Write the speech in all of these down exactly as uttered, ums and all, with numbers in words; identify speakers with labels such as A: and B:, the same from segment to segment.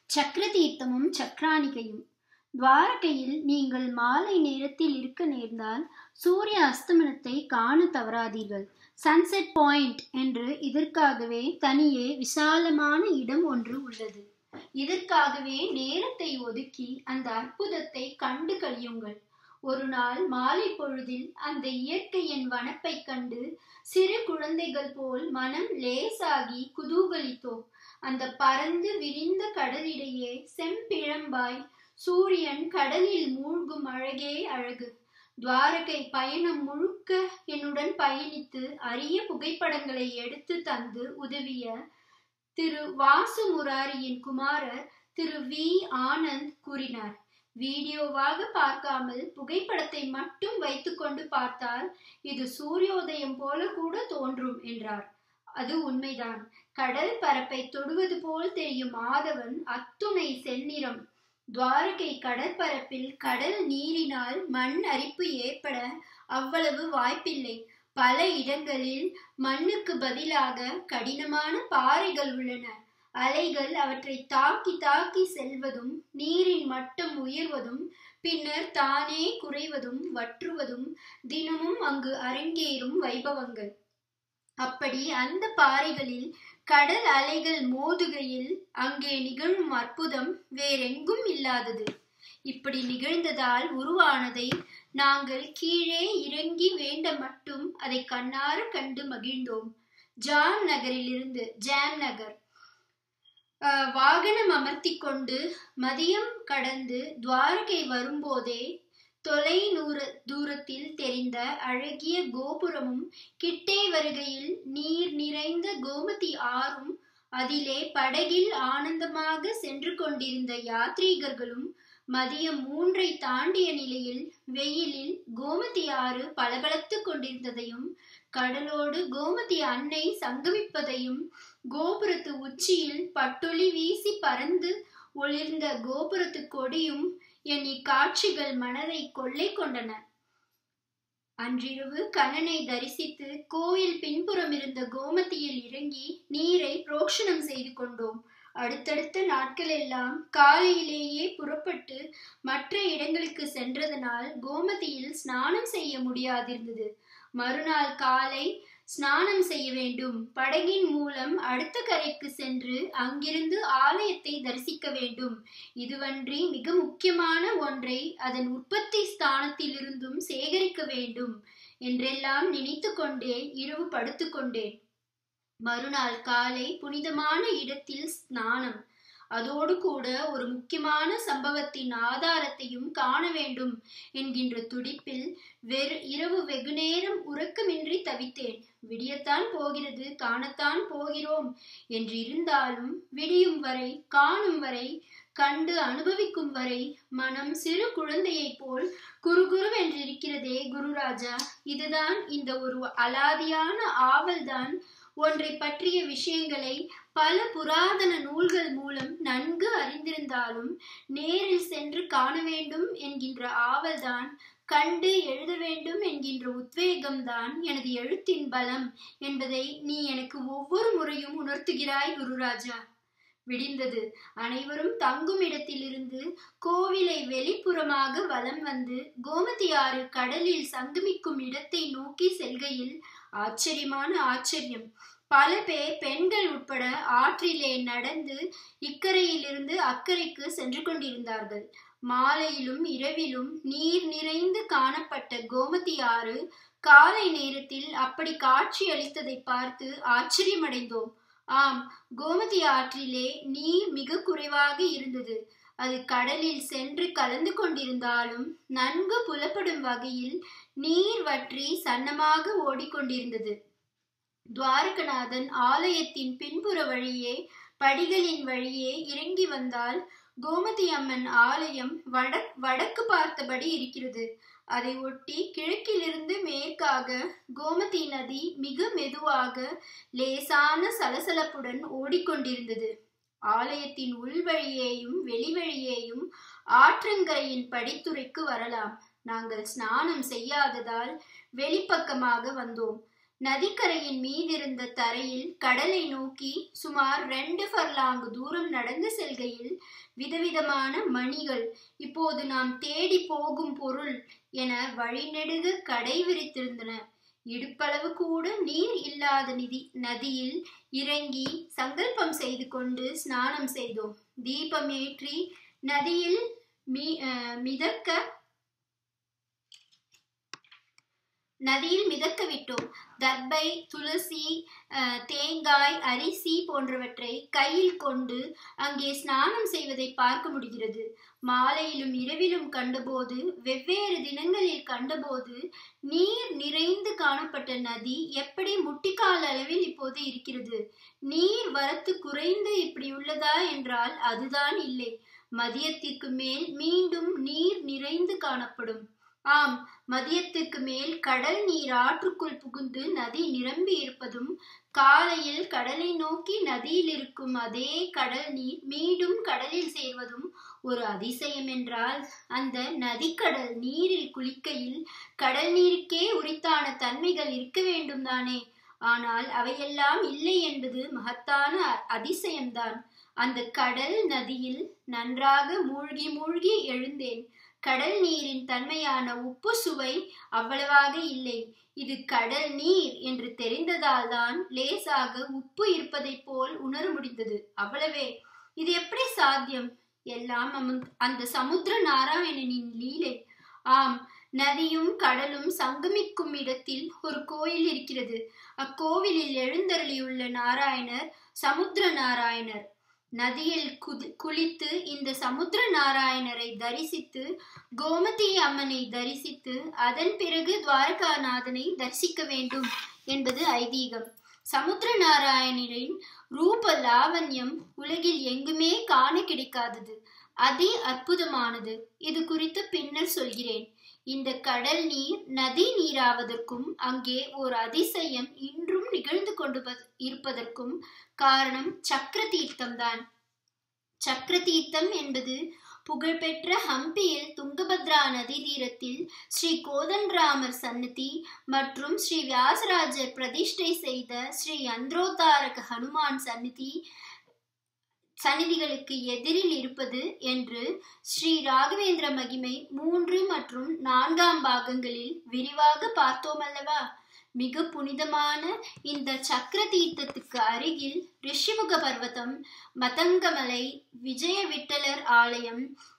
A: சக்கர தீர்த்தமும் சக்கரானிகையும். துவாரகையில் நீங்கள் மாலை நேரத்தில் இருக்க நேர்ந்தால் சூரிய அஸ்தமனத்தை காண தவறாதீர்கள். சன்செட் பாயிண்ட் என்று இதற்காகவே தனியே விசாலமான இடம் ஒன்று உள்ளது. இதற்காகவே நேரத்தை ஒதுக்கி அந்த அற்புதத்தை கண்டு கழியுங்கள். ஒரு நாள் மாலை பொழுதில் அந்த இயற்கையின் வனப்பை கண்டு சிறு குழந்தைகள் போல் மனம் லேசாகி குதூகலித்தோம். அந்த பறந்து விரிந்த கடலிடையே செம்பிழம்பாய் சூரியன் கடலில் மூழ்கும் அழகே அழகு. துவாரகை பயணம் முழுக்க என்னுடன் பயணித்து அரிய புகைப்படங்களை எடுத்து தந்து உதவிய திரு வாசு முராரியின் குமாரர் திரு வி ஆனந்த் கூறினார், வீடியோவாக பார்க்காமல் புகைப்படத்தை மட்டும் வைத்துக்கொண்டு பார்த்தால் இது சூரியோதயம் போல கூட தோன்றும் என்றார். அது உண்மைதான். கடல் பரப்பை தொடுவது போல் தெரியும் ஆதவன் அத்துணை செந்நிறம். துவாரகை கடற்பரப்பில் கடல் நீரினால் மண் அரிப்பு ஏற்பட அவ்வளவு வாய்ப்பில்லை. பல இடங்களில் மண்ணுக்கு பதிலாக கடினமான பாறைகள் உள்ளன. அலைகள் அவற்றை தாக்கி தாக்கி செல்வதும் நீரின் மட்டம் உயர்வதும் பின்னர் தானே குறைவதும் வற்றுவதும் தினமும் அங்கு அரங்கேறும் வைபவங்கள். அப்படி அந்த பாறைகளில் கடல் அலைகள் மோதுகையில் அங்கே நிகழும் அற்புதம் வேறெங்கும் இல்லாதது. இப்படி நிகழ்ந்ததால் உருவானதை நாங்கள் கீழே இறங்கி வேண்ட மட்டும் அதை கண்ணார கண்டு மகிழ்ந்தோம். ஜாம் நகரிலிருந்து ஜாம் நகர் வாகனம் அமர்த்தி கொண்டு மதியம் கடந்து துவாரகை வரும்போதே தொலை நூறு தூரத்தில் தெரிந்த அழகிய கோபுரமும் கிட்டே வருகையில் நீர் நிறைந்த கோமதி ஆறும் அதிலே படகில் ஆனந்தமாக சென்று கொண்டிருந்த யாத்ரீகர்களும் மதியம் மூன்றை தாண்டிய நிலையில் வெயிலில் கோமதி ஆறு பளபளத்து கொண்டிருந்ததையும் கடலோடு கோமதி அன்னை சங்கமிப்பதையும் கோபுரத்து உச்சியில் பட்டொளி வீசி பறந்து ஒளிர்ந்த கோபுரத்து கொடியும் என் இக்காட்சிகள் மனதை கொள்ளை கொண்டன. அன்றிரவு கண்ணனை தரிசித்து கோயில் பின்புறம் இருந்த கோமதியில் இறங்கி நீரை புரோக்ஷணம் செய்து கொண்டோம். அடுத்தடுத்த நாட்கள் எல்லாம் காலையிலேயே புறப்பட்டு மற்ற இடங்களுக்கு சென்றதனால் கோமதியில் ஸ்நானம் செய்ய முடியாதிருந்தது. மறுநாள் காலை ஸ்நானம் செய்ய வேண்டும். படகின் மூலம் அடுத்த கரைக்கு சென்று அங்கிருந்து ஆலயத்தை தரிசிக்க வேண்டும். இதுவன்றி மிக முக்கியமான ஒன்றை அதன் உற்பத்தி ஸ்தானத்திலிருந்தும் சேகரிக்க வேண்டும் என்றெல்லாம் நினைத்து கொண்டே இரவு படுத்து கொண்டேன். மறுநாள் காலை புனிதமான இடத்தில் ஸ்நானம். அதோடு கூட ஒரு முக்கியமான சம்பவத்தின் ஆதாரத்தையும் காண வேண்டும் என்கின்ற துடிப்பில் வெறு இரவு வெகுநேரம் உறக்கமின்றி தவித்தேன். விடியத்தான் போகிறது, காணத்தான் போகிறோம் என்று இருந்தாலும் விடியும் வரை, காணும் வரை, கண்டு அனுபவிக்கும் வரை மனம் சிறு குழந்தையை போல் குறுகுருவென்றிருக்கிறதே குருராஜா. இதுதான் இந்த ஒரு அலாதியான ஆவல்தான். ஒன்றை பற்றிய விஷயங்களை பல புராதன நூல்கள் மூலம் நன்கு அறிந்திருந்தாலும் நேரில் சென்று காண வேண்டும் என்கின்ற ஆவல்தான், கண்டு எழுத வேண்டும் என்கின்ற உத்வேகம்தான் எனது எழுத்தின் பலம் என்பதை நீ எனக்கு ஒவ்வொரு முறையும் உணர்த்துகிறாய் குருராஜா. விடிந்தது. அனைவரும் தங்கும் இடத்திலிருந்து கோவிலை வெளிப்புறமாக வலம் வந்து கோமதி ஆறு கடலில் சங்கமிக்கும் இடத்தை நோக்கி செல்கையில் ஆச்சரியமான ஆச்சரியம். பல பேர் பெண்கள் உட்பட ஆற்றிலே நடந்து இக்கரையிலிருந்து அக்கறைக்கு சென்று கொண்டிருந்தார்கள். மாலையிலும் இரவிலும் நீர் நிறைந்து காணப்பட்ட கோமதி ஆறு காலை நேரத்தில் அப்படி காட்சி அளித்ததை பார்த்து ஆச்சரியமடைந்தோம். ஆம், கோமதி ஆற்றிலே நீர் மிக குறைவாக இருந்தது. அது கடலில் சென்று கலந்து கொண்டிருந்தாலும் நன்கு புலப்படும் வகையில் நீர் வற்றி சன்னமாக ஓடிக்கொண்டிருந்தது. துவாரகநாதன் ஆலயத்தின் பின்புற வழியே படிகளின் வழியே இறங்கி வந்தால் கோமதி அம்மன் ஆலயம் வட வடக்கு பார்த்தபடி இருக்கிறது. அதை ஒட்டி கிழக்கிலிருந்து மேற்காக கோமதி நதி மிக மெதுவாக லேசான சலசலப்புடன் ஓடிக்கொண்டிருந்தது. ஆலயத்தின் உள்வழியேயும் வெளிவழியேயும் ஆற்றங்கரையின் படித்துறைக்கு வரலாம். நாங்கள் ஸ்நானம் செய்யாததால் வெளிப்பக்கமாக வந்தோம். நதிக்கரையின் மீதிருந்த தரையில் கடலை நோக்கி சுமார் ரெண்டு ஃபர்லாங்கு தூரம் நடந்து செல்கையில் விதவிதமான மணிகள், இப்போது நாம் தேடி போகும் பொருள் என வழிநெடுக கடை விரித்திருந்தன. இடுப்பளவு கூட நீர் இல்லாத நிதி நதியில் இறங்கி சங்கல்பம் செய்து கொண்டு ஸ்நானம் செய்தோம். தீபம் ஏற்றி நதியில் மீ மிதக்க நதியில் மிதக்க விட்டோம். தர்பை, துளசி, தேங்காய், அரிசி போன்றவற்றை கையில் கொண்டு அங்கே ஸ்நானம் செய்வதை பார்க்க முடிகிறது. மாலையிலும் இரவிலும் கண்டபோது, வெவ்வேறு தினங்களில் கண்டபோது நீர் நிறைந்து காணப்பட்ட நதி எப்படி முட்டிக்கால் அளவில் இப்போது இருக்கிறது? நீர் வரத்து குறைந்து இப்படி உள்ளதா என்றால் அதுதான் இல்லை. மதியத்திற்கு மேல் மீண்டும் நீர் நிறைந்து காணப்படும். ஆம், மதியத்துக்கு மேல் கடல் நீர் ஆற்றுக்குள் புகுந்து நதி நிரம்பி இருப்பதும், காலையில் கடலை நோக்கி நதியில் இருக்கும் அதே கடல் நீர் மீண்டும் கடலில் சேர்வதும் ஒரு அதிசயம் என்றால், அந்த நதிக்கடல் நீரில் குளிக்கையில் கடல் நீருக்கே உரித்தான தன்மைகள் இருக்க வேண்டும் தானே. ஆனால் அவையெல்லாம் இல்லை என்பது மகத்தான அதிசயம்தான். அந்த கடல் நதியில் நன்றாக மூழ்கி மூழ்கி எழுந்தேன். கடல் நீரின் தன்மையான உப்பு சுவை அவ்வளவாக இல்லை. இது கடல் நீர் என்று தெரிந்ததால் தான் லேசாக உப்பு இருப்பதை போல் உணர முடிந்தது. அவ்வளவே. இது எப்படி சாத்தியம்? எல்லாம் அந்த சமுத்திர நாராயணனின் லீலை. ஆம், நதியும் கடலும் சங்கமிக்கும் இடத்தில் ஒரு கோயில் இருக்கிறது. அக்கோவிலில் எழுந்தருளியுள்ள நாராயணர் சமுத்திர நாராயணர். நதியில் குளித்து இந்த சமுத்திர நாராயணரை தரிசித்து, கோமதி அம்மனை தரிசித்து, அதன் பிறகு துவாரகாநாதனை தரிசிக்க வேண்டும் என்பது ஐதீகம். சமுத்திர நாராயணரின் ரூப லாவண்யம் உலகில் எங்குமே காண கிடைக்காதது. அதி அற்புதமானது. இது குறித்து பின்னர் சொல்கிறேன். இந்த கடல் நீர் நதி நீராவதற்கும் அங்கே ஒரு அதிசயம் இன்றும் நிகழ்ந்து கொண்டு இருப்பதற்கும் காரணம் சக்கர தீர்த்தம்தான். சக்கர தீர்த்தம் என்பது புகழ்பெற்ற ஹம்பியில் துங்கபத்ரா நதி தீரத்தில் ஸ்ரீ கோதண்டராமர் சன்னதி மற்றும் ஸ்ரீ வியாசராஜர் பிரதிஷ்டை செய்த ஸ்ரீ அந்திரோத்தாரக ஹனுமான் சன்னதி சந்நிதிகளுக்கு எதிரில் இருப்பது என்று ஸ்ரீ ராகவேந்திர மகிமை மூன்று மற்றும் நான்காம் பாகங்களில் விரிவாக பார்த்தோம் அல்லவா? மிக புனிதமான இந்த சக்கர தீர்த்தத்துக்கு அருகில் ரிஷிமுக பர்வதம், மதங்கமலை, விஜய விட்டலர் ஆலயம்,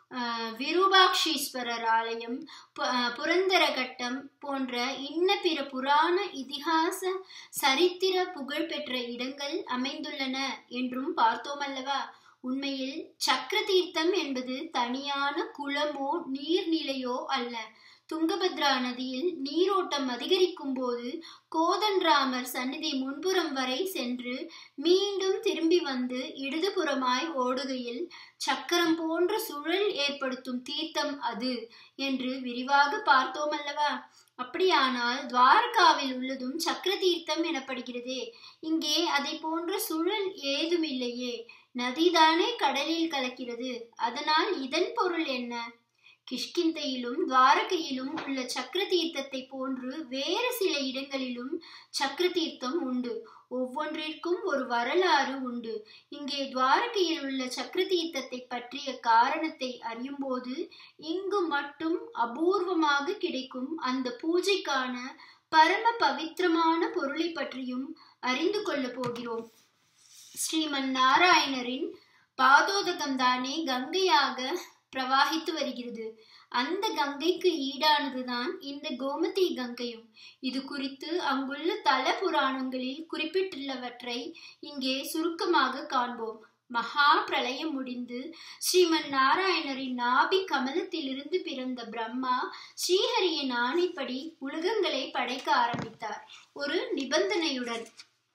A: விரூபாக்ஷீஸ்வரர் ஆலயம், புரந்தரகட்டம் போன்ற இன்ன பிற புராண இதிகாச சரித்திர புகழ்பெற்ற இடங்கள் அமைந்துள்ளன என்றும் பார்த்தோம் அல்லவா? உண்மையில் சக்கர தீர்த்தம் என்பது தனியான குளமோ நீர்நிலையோ அல்ல. துங்கபத்ரா நதியில் நீரோட்டம் அதிகரிக்கும் போது கோதண்டராமர் சந்நிதி முன்புறம் வரை சென்று மீண்டும் திரும்பி வந்து இடதுபுறமாய் ஓடுகையில் சக்கரம் போன்ற சுழல் ஏற்படுத்தும் தீர்த்தம் அது என்று விரிவாக பார்த்தோம் அல்லவா? அப்படியானால் துவாரகாவில் உள்ளதும் சக்கர தீர்த்தம் எனப்படுகிறதே. இங்கே அதை போன்ற சுழல் ஏதும் இல்லையே. நதிதானே கடலில் கலக்கிறது. அதனால் இதன் பொருள் என்ன? கிஷ்கிந்தையிலும் துவாரகையிலும் உள்ள சக்கர தீர்த்தத்தை போன்று வேறு சில இடங்களிலும் சக்கர தீர்த்தம் உண்டு. ஒவ்வொன்றிற்கும் ஒரு வரலாறு உண்டு. இங்கே துவாரகையில் உள்ள சக்கர தீர்த்தத்தை பற்றிய காரணத்தை அறியும் போது இங்கு மட்டும் அபூர்வமாக கிடைக்கும் அந்த பூஜைக்கான பரம பவித்திரமான பொருளை பற்றியும் அறிந்து கொள்ள போகிறோம். ஸ்ரீமன் நாராயணரின் பாதோதகம் தானே கங்கையாக பிரவாகித்து வருகிறது. அந்த கங்கைக்கு ஈடானதுதான் இந்த கோமதி கங்கையும். இது குறித்து அங்குள்ள தல புராணங்களில் குறிப்பிட்டுள்ளவற்றை இங்கே சுருக்கமாக காண்போம். மகா பிரளயம் முடிந்து ஸ்ரீமன் நாராயணரின் நாபி கமலத்திலிருந்து பிறந்த பிரம்மா ஸ்ரீஹரியின் ஆணைப்படி உலகங்களை படைக்க ஆரம்பித்தார், ஒரு நிபந்தனையுடன்.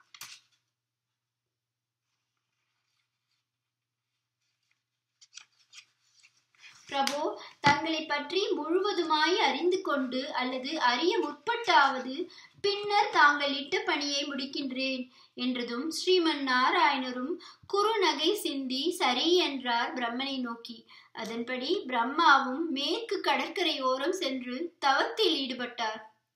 A: பிரபோ, தங்களை பற்றி முழுவதுமாய் அறிந்து கொண்டு அல்லது அறிய முற்பட்டாவது பின்னர் தாங்கள் இட்ட பணியை முடிக்கின்றேன் என்றதும் ஸ்ரீமன் நாராயணரும் குறுநகை சிந்தி சரி என்றார் பிரம்மனை நோக்கி. அதன்படி பிரம்மாவும் மேற்கு கடற்கரை ஓரம் சென்று தவத்தில் ஈடுபட்டார்.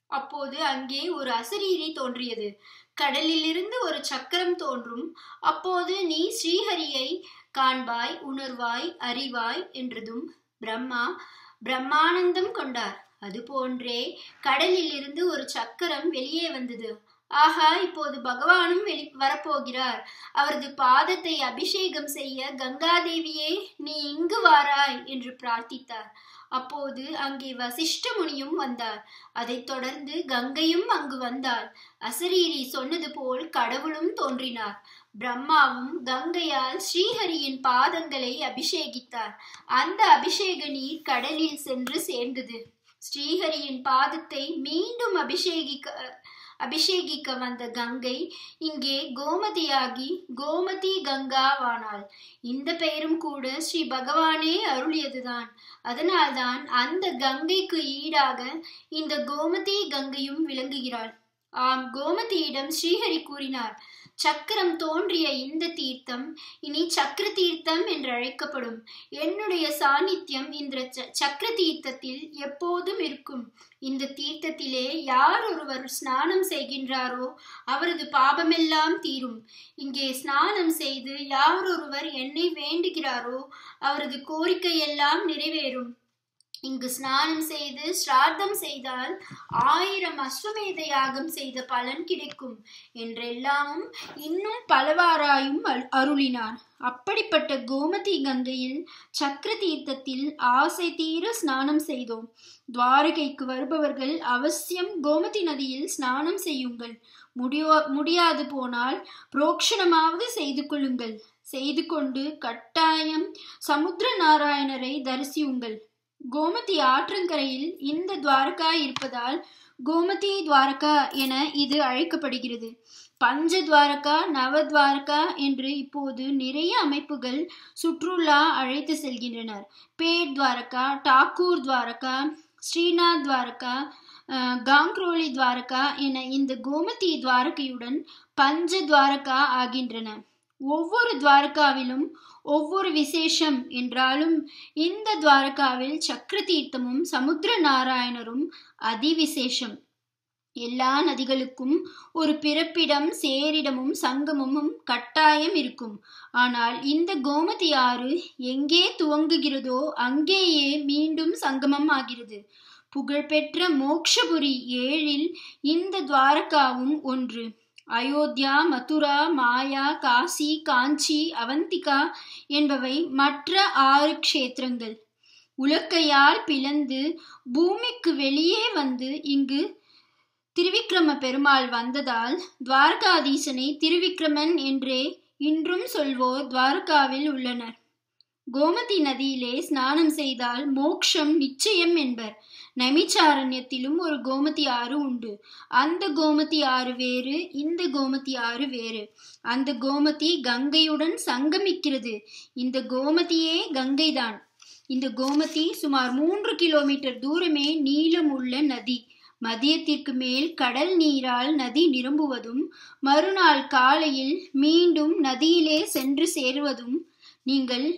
A: அப்போது அங்கே ஒரு அசரீரி தோன்றியது. கடலிலிருந்து ஒரு சக்கரம் தோன்றும். அப்போது நீ ஸ்ரீஹரியை காண்பாய், உணர்வாய், அறிவாய் என்றதும் பிரம்மா பிரம்மானந்தம் கொண்டார். அதுபோன்றே கடலில் இருந்து ஒரு சக்கரம் வெளியே வந்தது. ஆஹா, இப்போது பகவானும் வெளி வரப்போகிறார். அவரது பாதத்தை அபிஷேகம் செய்ய கங்காதேவியே நீ இங்கு வாராய் என்று பிரார்த்தித்தார். அப்போது அங்கே வசிஷ்ட முனியும் வந்தார். அதைத் தொடர்ந்து கங்கையும் அங்கு வந்தாள். அசரீரி சொன்னது போல் கடவுளும் தோன்றினார். பிரம்மாவும் கங்கையால் ஸ்ரீஹரியின் பாதங்களை அபிஷேகித்தார். அந்த அபிஷேக நீர் கடலில் சென்று சேர்ந்தது. ஸ்ரீஹரியின் பாதத்தை மீண்டும் அபிஷேகிக்க அபிஷேகிக்க வந்த கங்கை இங்கே கோமதியாகி கோமதி கங்காவானாள். இந்த பெயரும் கூட ஸ்ரீ பகவானே அருளியதுதான். அதனால்தான் அந்த கங்கைக்கு ஈடாக இந்த கோமதி கங்கையும் விளங்குகிறாள். ஆம், கோமதியிடம் ஸ்ரீஹரி கூறினார், சக்கரம் தோன்றிய இந்த தீர்த்தம் இனி சக்கர தீர்த்தம் என்று அழைக்கப்படும். என்னுடைய சாநித்தியம் இந்த சக்கர தீர்த்தத்தில் எப்போதும் இருக்கும். இந்த தீர்த்தத்திலே யார் ஒருவர் ஸ்நானம் செய்கின்றாரோ அவரது பாபமெல்லாம் தீரும். இங்கே ஸ்நானம் செய்து யார் ஒருவர் என்னை வேண்டுகிறாரோ அவரது கோரிக்கையெல்லாம் நிறைவேறும். இங்கு ஸ்நானம் செய்து ஸ்ராத்தம் செய்தால் ஆயிரம் அஸ்வமேத யாகம் செய்த பலன் கிடைக்கும் என்றெல்லாமும் இன்னும் பலவாறாயும் அருளினார். அப்படிப்பட்ட கோமதி கங்கையில் சக்கர தீர்த்தத்தில் ஆசை தீர ஸ்நானம் செய்தோம். துவாரகைக்கு வருபவர்கள் அவசியம் கோமதி நதியில் ஸ்நானம் செய்யுங்கள். முடியோ முடியாது போனால் புரோக்ஷணமாவது செய்து கொள்ளுங்கள். செய்து கொண்டு கட்டாயம் சமுத்திர நாராயணரை தரிசியுங்கள். கோமதி ஆற்றங்கரையில் இந்த துவாரகா இருப்பதால் கோமதி துவாரகா என இது அழைக்கப்படுகிறது. பஞ்ச துவாரகா, நவத்வாரகா என்று இப்போது நிறைய அமைப்புகள் சுற்றுலா அழைத்து செல்கின்றனர். பேட் துவாரகா, டாக்கூர் துவாரகா, ஸ்ரீநாத் துவாரகா, காங்க்ரோலி துவாரகா என இந்த கோமதி துவாரகையுடன் பஞ்ச துவாரகா ஆகின்றன. ஒவ்வொரு துவாரகாவிலும் ஒவ்வொரு விசேஷம் என்றாலும் இந்த துவாரகாவில் சக்கர தீர்த்தமும் சமுத்திர நாராயணரும் அதிவிசேஷம். எல்லா நதிகளுக்கும் ஒரு பிறப்பிடம், சேரிடமும் சங்கமமும் கட்டாயம் இருக்கும். ஆனால் இந்த கோமதி ஆறு எங்கே துவங்குகிறதோ அங்கேயே மீண்டும் சங்கமம் ஆகிறது. புகழ்பெற்ற மோக்ஷபுரி ஏழில் இந்த துவாரகாவும் ஒன்று. அயோத்தியா, மதுரா, மாயா, காசி, காஞ்சி, அவந்திகா என்பவை மற்ற ஆறு க்ஷேத்திரங்கள். உலக்கையால் பிளந்து பூமிக்கு வெளியே வந்து இங்கு திருவிக்கிரம பெருமாள் வந்ததால் துவாரகாதீசனை திருவிக்கிரமன் என்றே இன்றும் சொல்வோர் துவாரகாவில் உள்ளனர். கோமதி நதியிலே ஸ்நானம் செய்தால் மோக்ஷம் நிச்சயம் என்பர். நைமிச்சாரண்யத்திலும் ஒரு கோமதி ஆறு உண்டு. அந்த கோமதி ஆறு வேறு, இந்த கோமதி ஆறு வேறு. அந்த கோமதி கங்கையுடன் சங்கமிக்கிறது. இந்த கோமதியே கங்கைதான். இந்த கோமதி சுமார் மூன்று கிலோமீட்டர் தூரமே நீளம் உள்ள நதி. மதியத்திற்கு மேல் கடல் நீரால் நதி நிரம்புவதும் மறுநாள் காலையில் மீண்டும் நதியிலே சென்று சேருவதும் நீங்கள்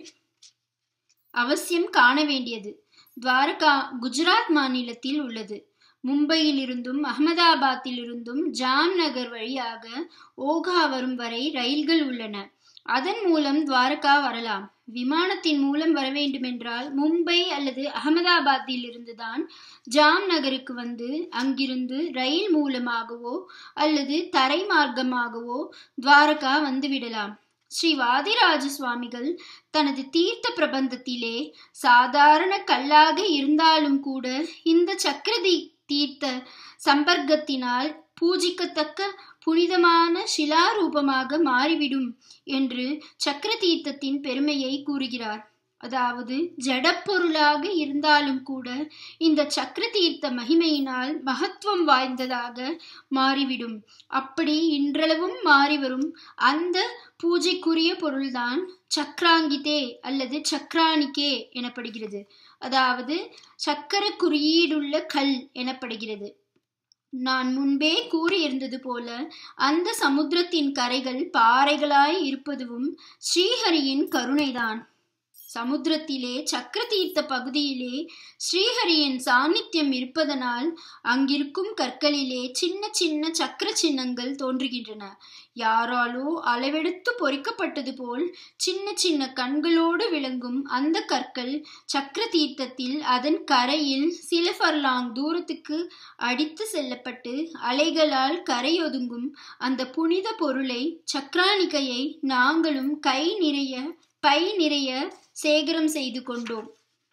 A: அவசியம் காண வேண்டியது. துவாரகா குஜராத் மாநிலத்தில் உள்ளது. மும்பையிலிருந்தும் அகமதாபாத்திலிருந்தும் ஜாம்நகர் வழியாக ஓகா வரும் வரை ரயில்கள் உள்ளன. அதன் மூலம் துவாரகா வரலாம். விமானத்தின் மூலம் வர வேண்டுமென்றால் மும்பை அல்லது அகமதாபாத்தில் இருந்துதான் ஜாம் நகருக்கு வந்து அங்கிருந்து ரயில் மூலமாகவோ அல்லது தரை மார்க்கமாகவோ துவாரகா வந்துவிடலாம். ஸ்ரீ வாதிராஜ சுவாமிகள் தனது தீர்த்த பிரபந்தத்திலே சாதாரண கல்லாக இருந்தாலும் கூட இந்த சக்கரதி தீர்த்த சம்பர்க்கத்தினால் பூஜிக்கத்தக்க புனிதமான சிலாரூபமாக மாறிவிடும் என்று சக்கர தீர்த்தத்தின் பெருமையை கூறுகிறார். அதாவது ஜடப்பொருளாக இருந்தாலும் கூட இந்த சக்கர தீர்த்த மகிமையினால் மகத்துவம் வாய்ந்ததாக மாறிவிடும். அப்படி இன்றளவும் மாறிவரும் அந்த பூஜைக்குரிய பொருள்தான் சக்கராங்கிதே அல்லது சக்கரானிக்கே எனப்படுகிறது. அதாவது சக்கர குறியீடுள்ள கல் எனப்படுகிறது. நான் முன்பே கூறியிருந்தது போல அந்த சமுத்திரத்தின் கரைகள் பாறைகளாய் இருப்பதும் ஸ்ரீஹரியின் கருணைதான். சமுத்திரத்திலே சக்கர தீர்த்த பகுதியிலே ஸ்ரீஹரியின் சாநித்தியம் இருப்பதனால் அங்கிருக்கும் கற்களிலே சின்ன சின்ன சக்கர சின்னங்கள் தோன்றுகின்றன. யாராலோ அளவெடுத்து பொறிக்கப்பட்டது போல் சின்ன சின்ன கண்களோடு விளங்கும் அந்த கற்கள் சக்கர தீர்த்தத்தில் அதன் கரையில் சில ஃபர்லாங் தூரத்துக்கு அடித்து செல்லப்பட்டு அலைகளால் கரையொதுங்கும் அந்த புனித பொருளை சக்கரானிகையை நாங்களும் கை நிறைய பை நிறைய சேகரம் செய்து கொண்டோம்.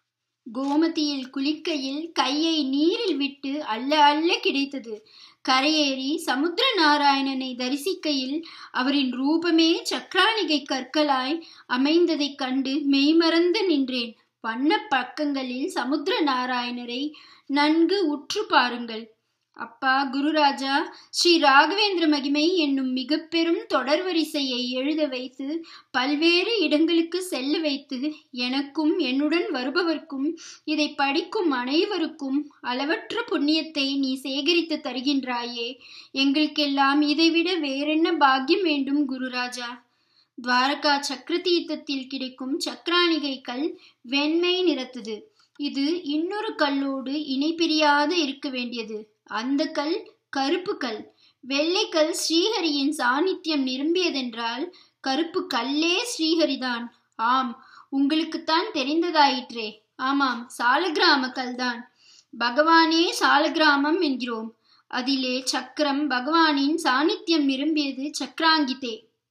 A: கோமதியில் குளிக்கையில் கையை நீரில் விட்டு அள்ள அள்ள கிடைத்தது. கரையேறி சமுத்திர நாராயணனை தரிசிக்கையில் அவரின் ரூபமே சக்கரானிகை கற்களாய் அமைந்ததைக் கண்டு மெய்மறந்து நின்றேன். வண்ண பக்கங்களில் சமுத்திர நாராயணரை நன்கு உற்று பாருங்கள். அப்பா குருராஜா, ஸ்ரீ ராகவேந்திர மகிமை என்னும் மிக பெரும் தொடர் வரிசையை எழுத வைத்து பல்வேறு இடங்களுக்கு செல்ல வைத்து எனக்கும் என்னுடன் வருபவர்க்கும் இதை படிக்கும் அனைவருக்கும் அளவற்ற புண்ணியத்தை நீ சேகரித்து தருகின்றாயே. எங்களுக்கெல்லாம் இதைவிட வேறென்ன பாக்கியம் வேண்டும் குருராஜா? துவாரகா சக்கர தீர்த்தத்தில் கிடைக்கும் சக்கரானிகை கல் வெண்மை நிறத்தது. இது இன்னொரு கல்லோடு இணை பிரியாது இருக்க வேண்டியது. அந்த கல் கருப்பு கல். வெள்ளைக்கல் ஸ்ரீஹரியின் சாநித்தியம் நிரம்பியதென்றால் கருப்பு கல்லே ஸ்ரீஹரிதான். ஆம், உங்களுக்குத்தான் தெரிந்ததாயிற்றே. ஆமாம், சாலக்கிராம கல்தான். பகவானே சாலக்கிராமம் என்கிறோம். அதிலே சக்கரம் பகவானின் சாநித்தியம் நிரம்பியது சக்கராங்கிதே.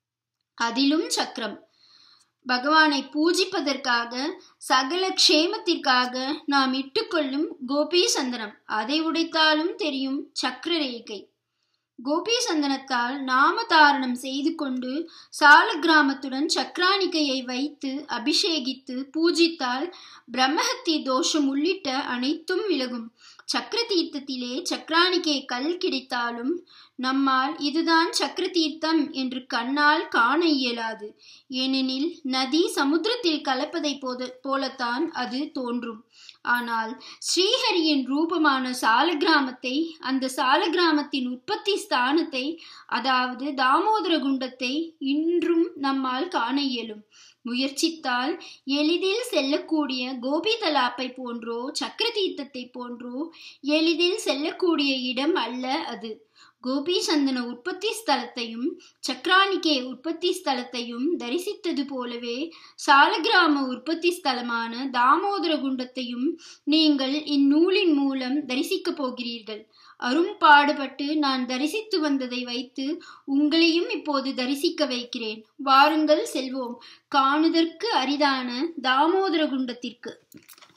A: அதிலும் சக்கரம் பகவானை பூஜிப்பதற்காக சகல க்ஷேமத்திற்காக நாம் இட்டுக்கொள்ளும் கோபி சந்தனம். அதை உடைத்தாலும் தெரியும் சக்கர ரேகை. கோபி சந்தனத்தால் நாம தாரணம் செய்து கொண்டு சால கிராமத்துடன் சக்கரானிகையை வைத்து அபிஷேகித்து பூஜித்தால் பிரம்மஹத்தி தோஷம் உள்ளிட்ட அனைத்தும் விலகும். சக்கர தீர்த்தத்திலே சக்கரானிகை கல் கிடைத்தாலும் நம்மால் இதுதான் சக்கர தீர்த்தம் என்று கண்ணால் காண இயலாது. ஏனெனில் நதி சமுத்திரத்தில் கலப்பதை போலத்தான் அது தோன்றும். ஆனால் ஸ்ரீஹரியின் ரூபமான சாலக்கிராமத்தை, அந்த சாலக்கிராமத்தின் உற்பத்தி ஸ்தானத்தை, அதாவது தாமோதர குண்டத்தை இன்றும் நம்மால் காண இயலும். முயற்சித்தால் எளிதில் செல்லக்கூடிய கோபி தலாப்பை போன்றோ சக்கர தீர்த்தத்தை போன்றோ எளிதில் செல்லக்கூடிய இடம் அல்ல அது. கோபி சந்தன உற்பத்தி ஸ்தலத்தையும் சக்கரானிகே உற்பத்தி ஸ்தலத்தையும் தரிசித்தது போலவே சாலக்கிராம உற்பத்தி ஸ்தலமான தாமோதர குண்டத்தையும் நீங்கள் இந்நூலின் மூலம் தரிசிக்கப் போகிறீர்கள். அரும்பாடுபட்டு நான் தரிசித்து வந்ததை வைத்து உங்களையும் இப்போது தரிசிக்க வைக்கிறேன். வாருங்கள் செல்வோம் காணுதற்கு அரிதான தாமோதர குண்டத்திற்கு.